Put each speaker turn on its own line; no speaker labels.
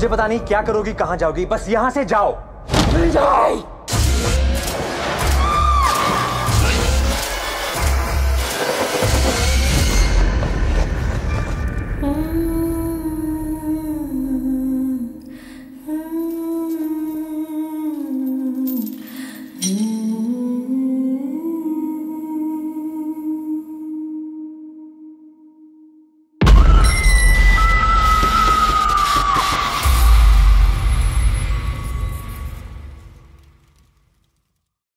मुझे पता नहीं क्या करोगी, कहां जाओगी, बस यहां से जाओ।
जाओ।